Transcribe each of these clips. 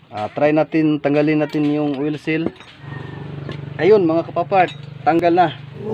Try natin, tanggalin natin yung oil seal. Ayun mga kapapart, tanggal na.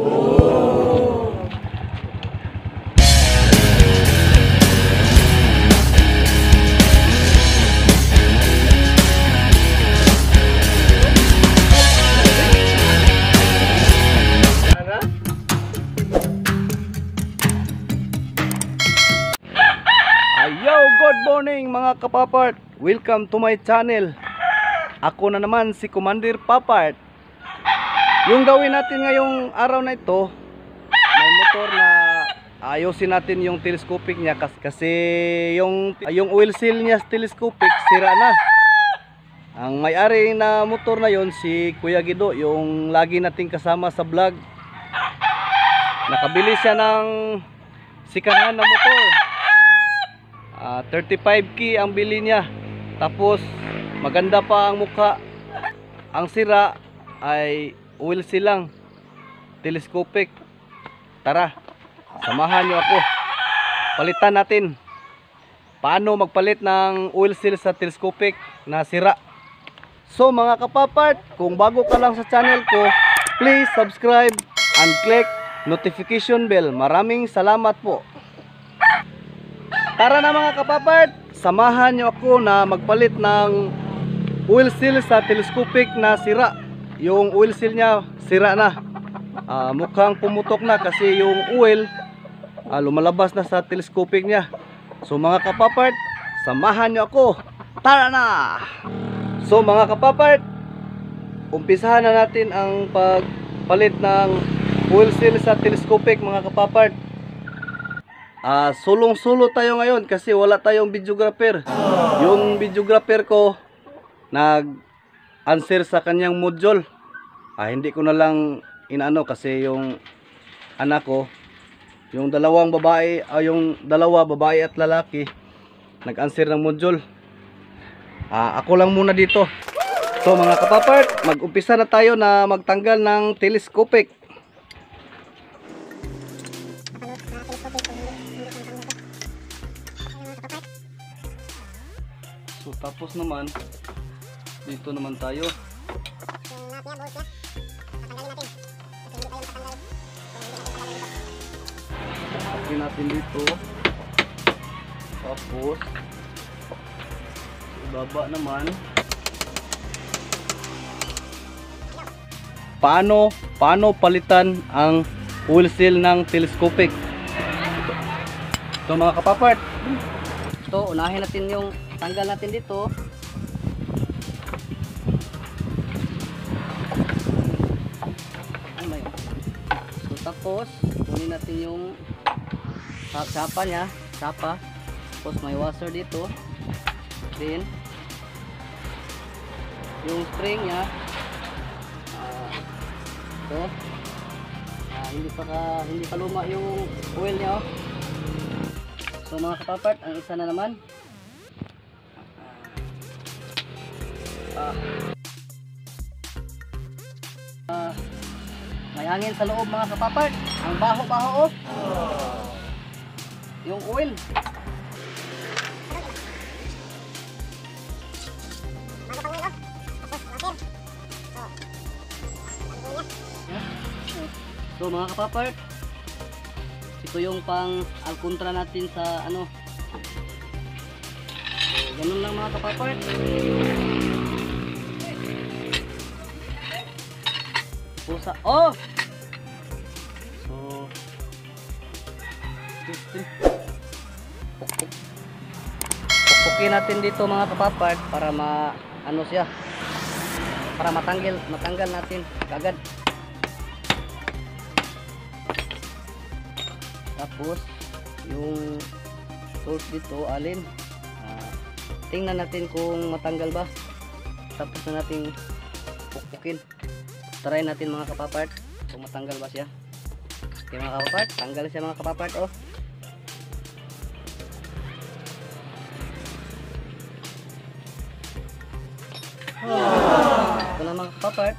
Yo, good morning mga kapapart. Welcome to my channel. Ako na naman si Commander Papart. Yung gawin natin ngayong araw na ito, may motor na ayusin natin yung telescopic niya kasi yung oil seal niya telescopic sira na. Ang may-ari na motor na yon si Kuya Gido, yung lagi nating kasama sa vlog. Nakabili siya ng second-hand na motor. 35k ang bili niya. Tapos maganda pa ang mukha. Ang sira ay oil seal lang, telescopic. Tara, samahan niyo ako. Palitan natin. Paano magpalit ng oil seal sa telescopic na sira. So mga kapapart, kung bago ka lang sa channel ko, please subscribe and click notification bell. Maraming salamat po. Tara na mga kapapart, samahan nyo ako na magpalit ng oil seal sa telescopic na sira. Yung oil seal nya sira na. Mukhang pumutok na kasi yung oil lumalabas na sa telescopic nya. So mga kapapart, samahan nyo ako. Tara na! So mga kapapart, umpisahan na natin ang pagpalit ng oil seal sa telescopic mga kapapart. Sulong-sulo tayo ngayon kasi wala tayong videographer. Yung videographer ko nag-answer sa kanyang module. Hindi ko na lang inaano kasi yung anak ko, yung dalawa babae at lalaki, nag-answer ng module. Ako lang muna dito. So mga kapapart, mag-umpisa na tayo na magtanggal ng telescopic. So tapos naman dito naman tayo. Lagyan natin dito. Tapos ibaba naman. Paano palitan ang oil seal ng telescopic? So mga kapapart, ito unahin natin yung tanggal natin dito. So tapos kunin natin yung sapa nya, tapos may washer dito. Then yung spring nya ito. Hindi pa luma yung oil nya. So mga kapapart, ang isa na naman. May hangin sa loob mga kapapart. Ang baho-baho yung oil. So mga kapapart, ito yung pang alcontra natin sa ano. So ganun lang mga kapapart. Pusa. So pukpukin natin dito mga kapapart para para matanggal natin agad. Tapos yung tools dito alin, tingnan natin kung matanggal ba. Tapos na natin pukpukin. Try natin mga kapapart kung matanggal ba siya. Okay mga kapapart, tanggal siya mga kapapart. Ito na mga kapapart.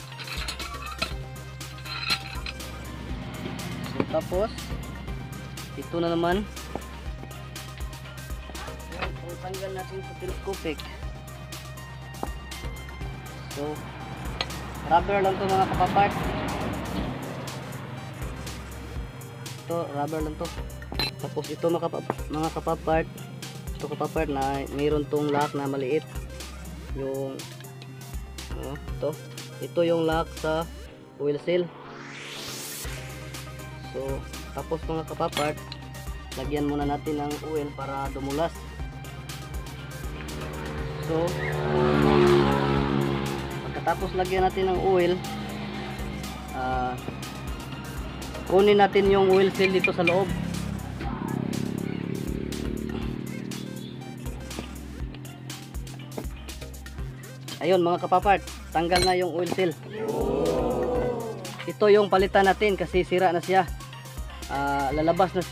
So, tapos ito na naman. Yan, tanggal natin sa telescopic. So rubber lang to mga kapapart. Ito rubber lang to. Tapos ito mga kapapart, ito kapapart na mayroon tong lock na maliit. Yung ito yung lock sa oil seal. So tapos mga kapapart, lagyan muna natin ng oil para dumulas. So pagkatapos lagyan natin ng oil, kunin natin yung oil seal dito sa loob. Ayun mga kapapart, tanggal na yung oil seal. Ito yung palitan natin kasi sira na siya. Lalabas na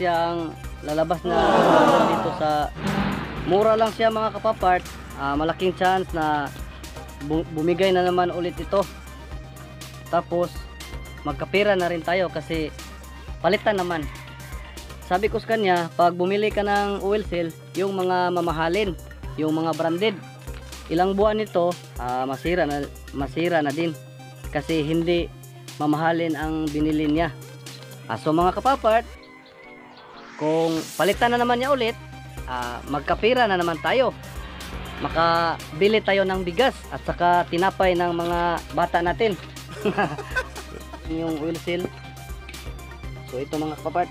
dito sa mura lang siya mga kapapart. Malaking chance na bumigay na naman ulit ito. Tapos magkapira na rin tayo kasi palitan naman. Sabi ko sa kanya, pag bumili ka ng oil seal, yung mga mamahalin, yung mga branded, ilang buwan nito masira na din kasi hindi mamahalin ang binili niya. So mga kapapart, kung palitan na naman niya ulit, magkapira na naman tayo, makabili tayo ng bigas at saka tinapay ng mga bata natin. Yung oil seal. So ito mga kapapart,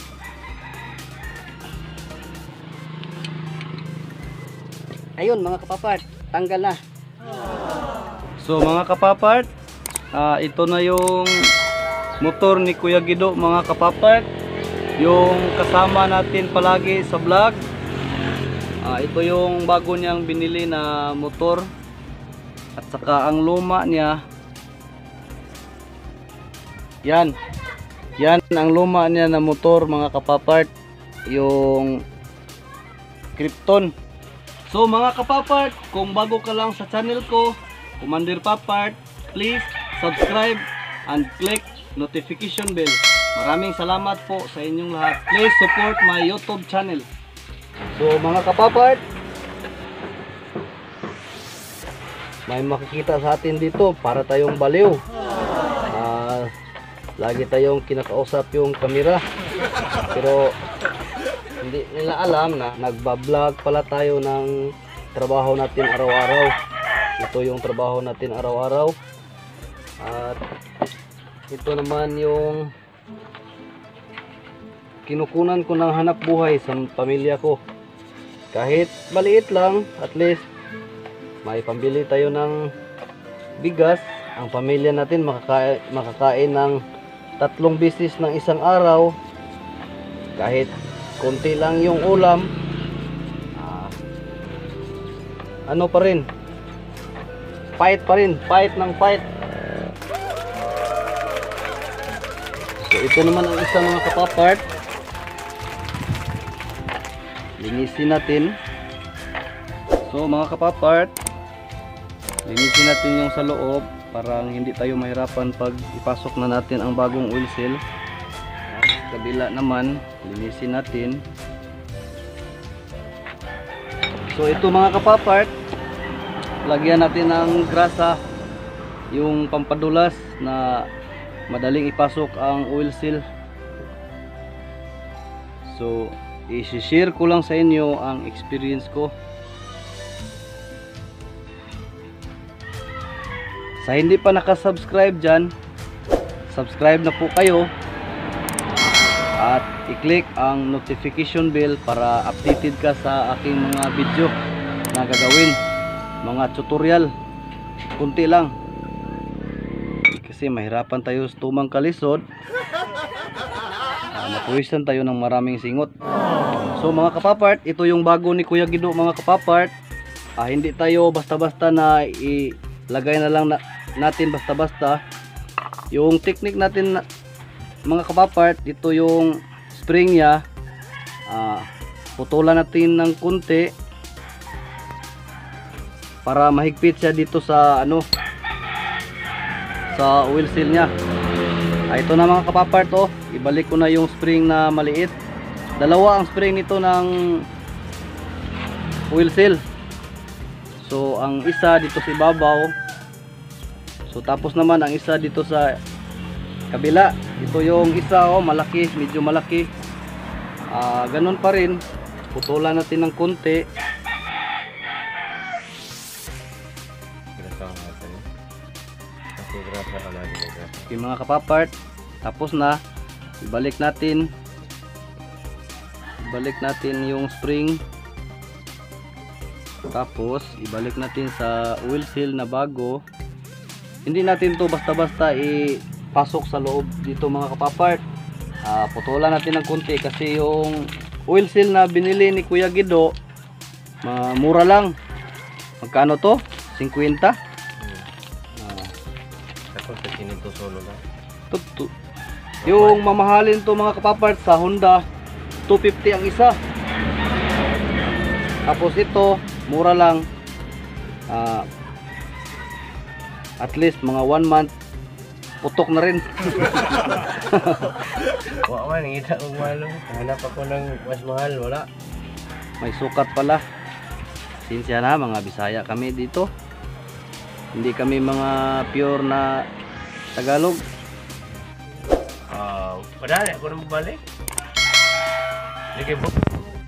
ayun mga kapapart, tanggal na. So mga kapapart, ito na yung motor ni Kuya Guido mga kapapart, yung kasama natin palagi sa vlog. Ito yung bago niyang binili na motor at saka ang luma niya. Yan ang luma niya na motor mga kapapart, yung Krypton. So mga kapapart, kung bago ka lang sa channel ko, Commander Papart, please subscribe and click notification bell. Maraming salamat po sa inyong lahat. Please support my YouTube channel. So mga kapapart, may makikita sa atin dito para tayong baliw. Lagi tayong kinakausap yung camera, pero hindi nila alam na nagbablog pala tayo ng trabaho natin araw-araw. Ito yung trabaho natin araw-araw. At ito naman yung kinukunan ko ng hanap buhay sa pamilya ko. Kahit maliit lang, at least may pambili tayo ng bigas. Ang pamilya natin makakain ng 3 beses ng isang araw. Kahit konti lang yung ulam, ano pa rin, fight pa rin, fight ng fight. So ito naman ang isa mga kapapart, linisin natin. So mga kapapart, linisin natin yung sa loob para hindi tayo mahirapan pag ipasok na natin ang bagong oil seal. Kabila naman, linisin natin. So ito mga kapapart, lagyan natin ng grasa, yung pampadulas na madaling ipasok ang oil seal. So i-share ko lang sa inyo ang experience ko. Sa hindi pa nakasubscribe dyan, subscribe na po kayo at i-click ang notification bell para updated ka sa aking mga video na gagawin, mga tutorial. Kunti lang kasi mahirapan tayo sa tumang kalisod, napuwisan tayo ng maraming singot. So mga kapapart, ito yung bago ni Kuya Guido mga kapapart. Hindi tayo basta-basta na ilagay na lang natin basta-basta. Yung technique natin mga kapapart, ito yung spring nya, putulan natin ng kunti para mahigpit siya dito sa sa oil seal nya. Ito na mga kapapart, ibalik ko na yung spring na maliit. Dalawa ang spring nito ng oil seal. So ang isa dito sa ibabaw, So tapos naman ang isa dito sa kabila. Ito yung isa, oh, malaki, medyo malaki. Ganun pa rin. Putulan natin ng konti. Okay, mga kapapart, tapos na. Ibalik natin yung spring. Tapos ibalik natin sa oil seal na bago. Hindi natin to basta-basta ipasok sa loob dito, mga kapapart. Putulan natin ng konti kasi yung oil seal na binili ni Kuya Gido, mura lang. Magkano to? 50? Tapos ito solo lang. Yung mamahalin to, mga kapapart, sa Honda 250 ang isa. Tapos ito mura lang. At least mga 1 month putok na rin. Wala man, ngita kong malo. Hanap ako ng mas mahal, wala. May sukat pala. Sinsya na, mga Bisaya kami dito. Hindi kami mga pure na Tagalog. Padali ako na magbalik. Hindi kayo po.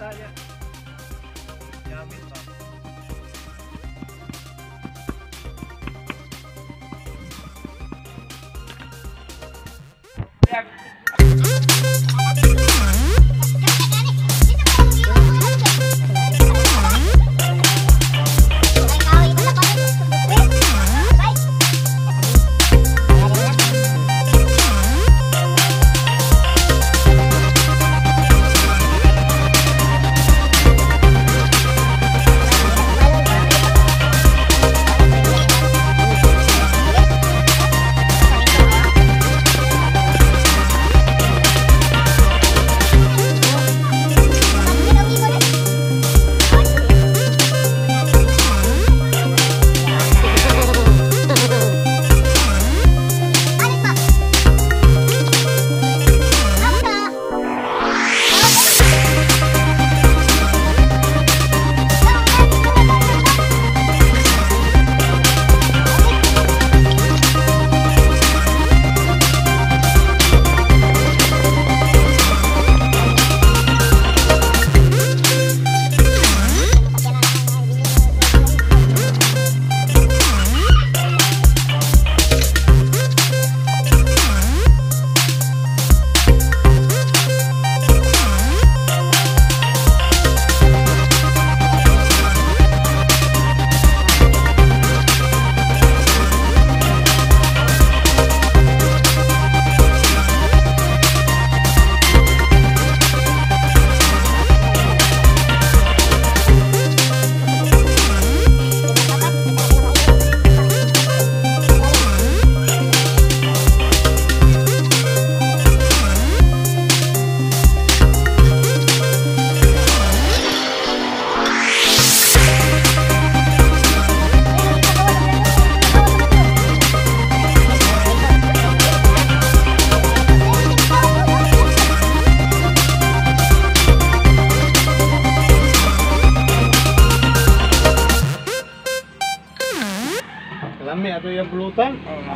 Lami ato yung pulutan.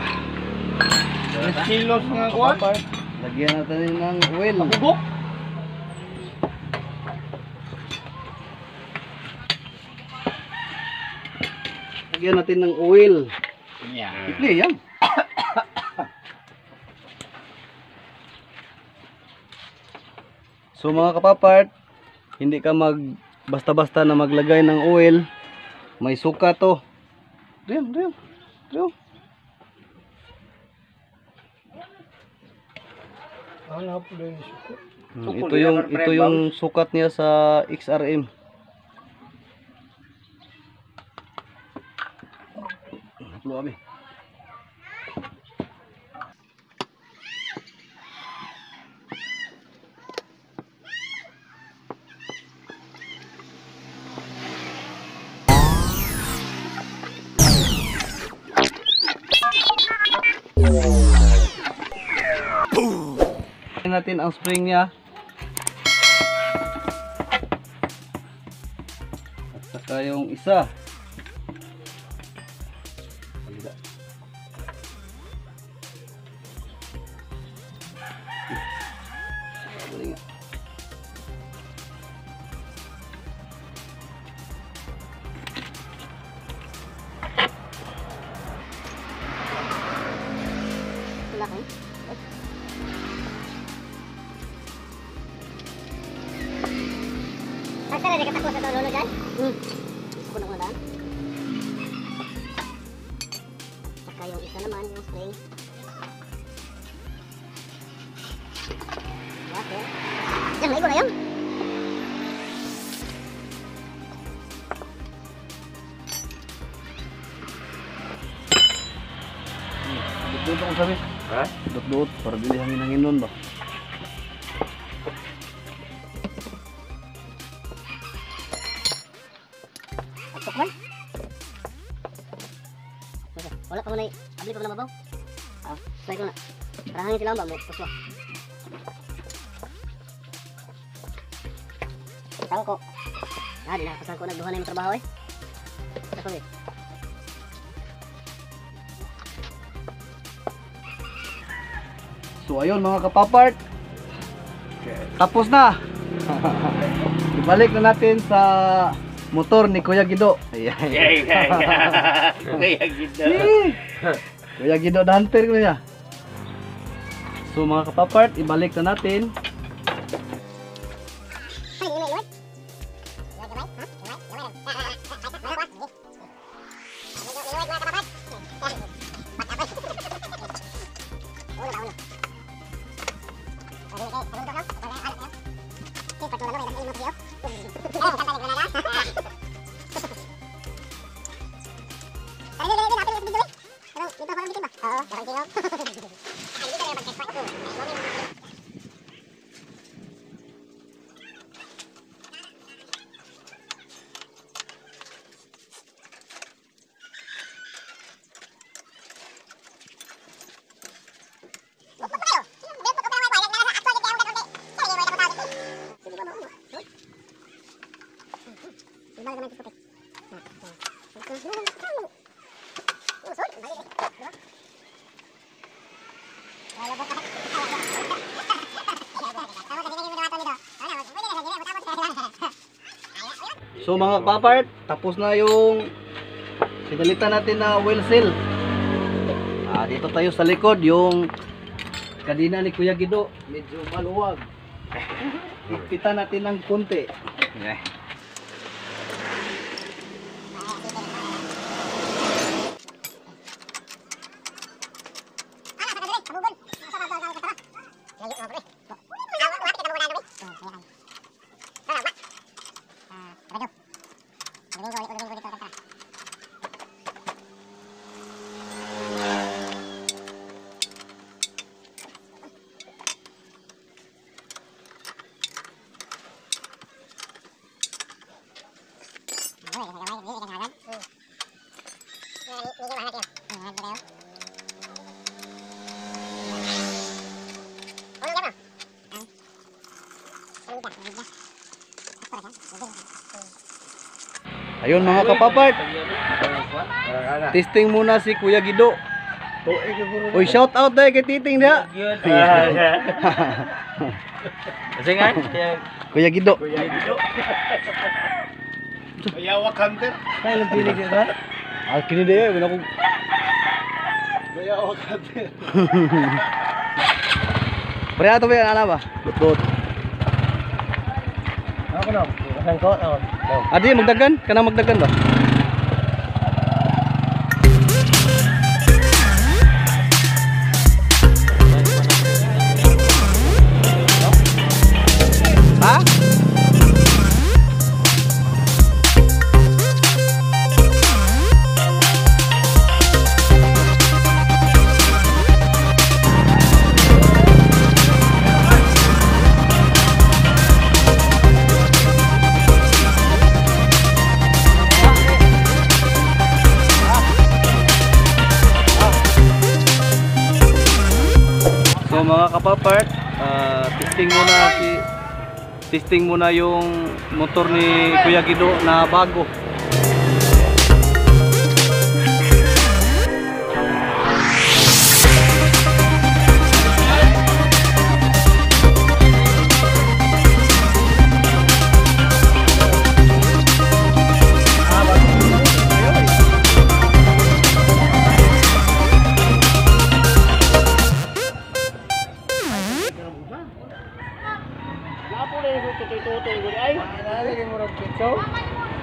Kilos nga kuwan. Lagyan natin ng oil. Bubok. Lagyan natin ng oil. Yeah. Ipli yan. So mga kapapart, hindi ka basta-basta na maglagay ng oil. May suka to. Diyan. Ito yung sukat niya sa XRM. Uplo abi. Natin ang spring niya at saka yung isa. Ay, nakatapos na ito, Lolo, dyan? Ako na daan. Saka yung isa naman, yung spring. Water. Diyan, maigo na yun. Dudut ako sabi. Ha? Dudut para dili hangin nun ba. Atok man. Wala pa mo na abli pa mo na mabaw. Try ko na. Parahangin sila ba mo? Puswa. Sangko. Di na pasangko nagduha na yung trabaho eh. Ito eh. So ayun mga kapapart. Tapos na. Ibalik na natin sa motor ni Kuya Gido. Ayan. Kaya gito. Kuya Gido the hunter ko niya. So mga kapapart, ibalik na natin. So mga kapapart, tapos na yung sinalitan natin na wheel seal. Dito tayo sa likod, yung kadina ni Kuya Gido, medyo maluwag. Ipitan natin ng konti. Okay. Ayun mga kapapart, testing muna si Kuya Gido. Uy, shout out dahil kay Titing dia. Kasi nga, Kuya Gido. Mayawak hunter. Kaya lang pinig dia ba? Kini dia, wala ko. Mayawak hunter. Pre ato ba yan, ana ba? Bot. Ako na, kasang ko. Adi magdagan, kanang magdagan ba? Ha? So mga kapapart, testing muna yung motor ni Kuya Gido na bago. lagi mo ron pizza.